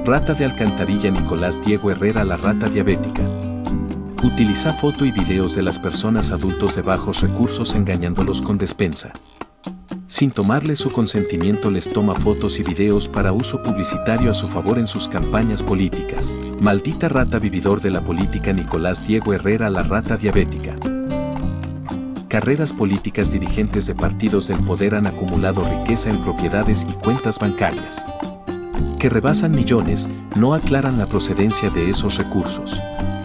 Rata de alcantarilla Nicolás Diego Herrera la rata diabética. Utiliza foto y videos de las personas adultos de bajos recursos engañándolos con despensa. Sin tomarles su consentimiento les toma fotos y videos para uso publicitario a su favor en sus campañas políticas. Maldita rata vividor de la política Nicolás Diego Herrera la rata diabética. Carreras políticas dirigentes de partidos del poder han acumulado riqueza en propiedades y cuentas bancarias que rebasan millones, no aclaran la procedencia de esos recursos.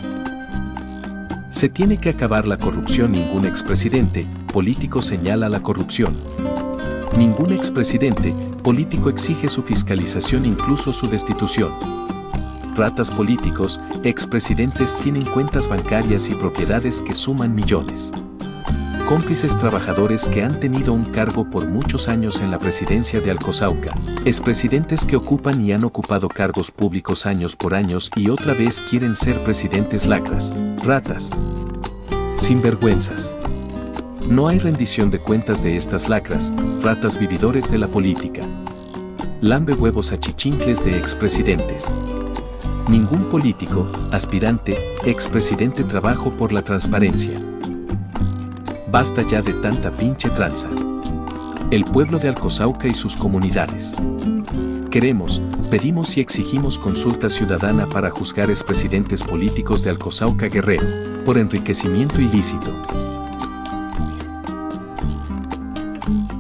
Se tiene que acabar la corrupción. Ningún expresidente político señala la corrupción. Ningún expresidente político exige su fiscalización, incluso su destitución. Ratas políticos, expresidentes tienen cuentas bancarias y propiedades que suman millones. Cómplices trabajadores que han tenido un cargo por muchos años en la presidencia de Alcozauca, expresidentes que ocupan y han ocupado cargos públicos años por años y otra vez quieren ser presidentes. Lacras, ratas, sinvergüenzas. No hay rendición de cuentas de estas lacras, ratas vividores de la política. Lambe huevos achichincles de expresidentes. Ningún político, aspirante, expresidente trabajo por la transparencia. Basta ya de tanta pinche tranza. El pueblo de Alcozauca y sus comunidades. Queremos, pedimos y exigimos consulta ciudadana para juzgar expresidentes políticos de Alcozauca Guerrero, por enriquecimiento ilícito.